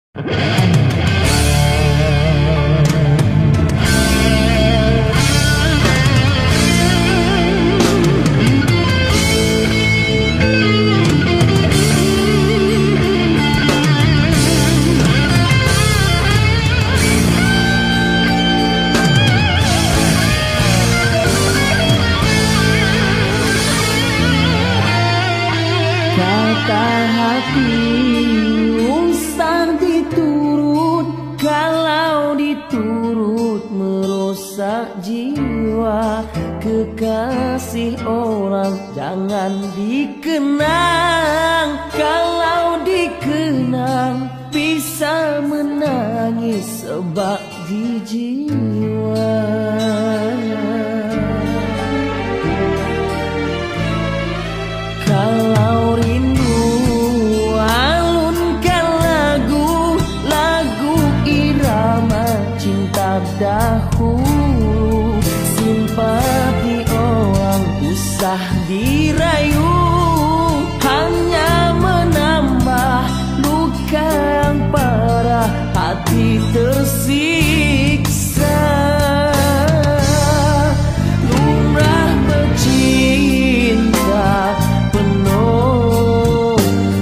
Kata hati usah diturut, kalau diturut merusak jiwa. Kekasih orang jangan dikenang, kalau dikenang bisa menangis sebab di jiwa. Kalau rindu alunkan lagu irama cinta dahulu. Simpati orang usah dirayu, hanya menambah luka yang parah, hati tersiksa. Lumrah bercinta penuh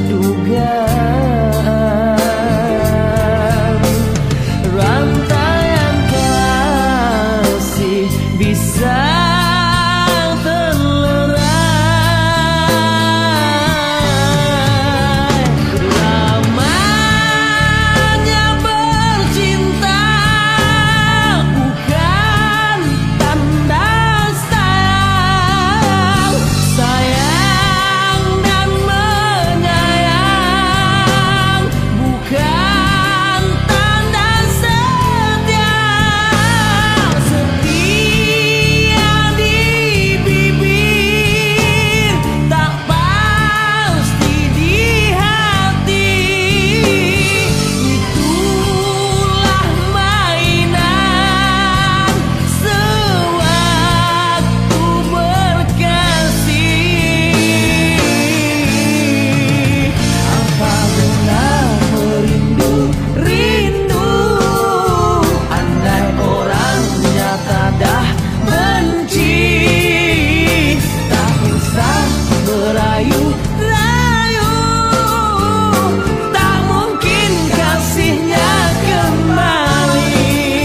dugaan, rantaian kasih bisa terlerai. Lamanya bercinta bukan tanda sayang, sayang dan menyayang bukan tanda setia. Setia di bibir tak pasti di hati, itulah mainan sewaktu berkasih. Apa benar merindu, rindu, andai orangnya dah benci, tak usah berayu-rayu, tak mungkin kasihnya kembali.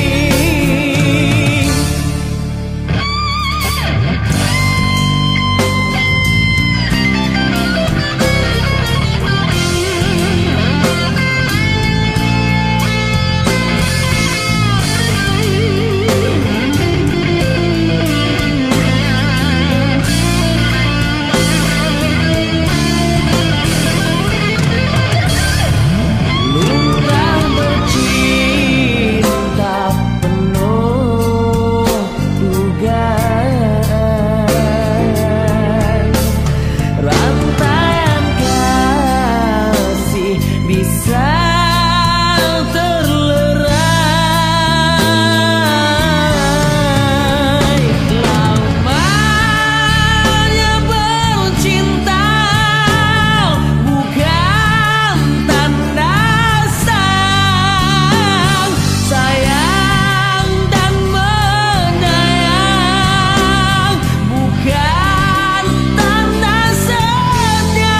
Lumrah bercinta penuh dugaan, rantaian kasih bisa terlerai. Lamanya bercinta bukan tanda sayang, sayang dan menyayang bukan tanda setia.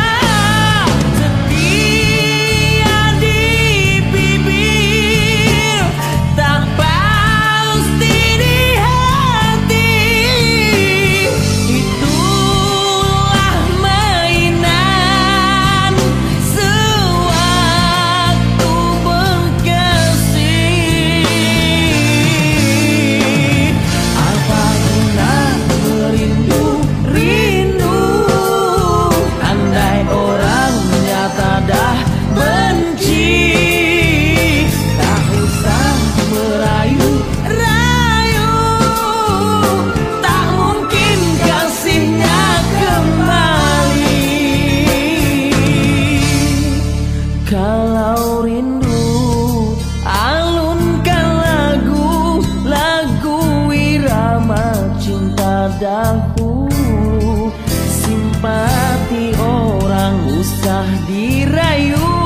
Setia di bibir tak pasti di hati, itulah mainan sewaktu berkasih. Apa benar merindu, rindu, andai orangnya dah benci, tak usah merayu-rayu, tak mungkin kasihnya kembali. Kalau rindu alunkan lagu irama cinta dahulu. Simpati orang usah dirayu,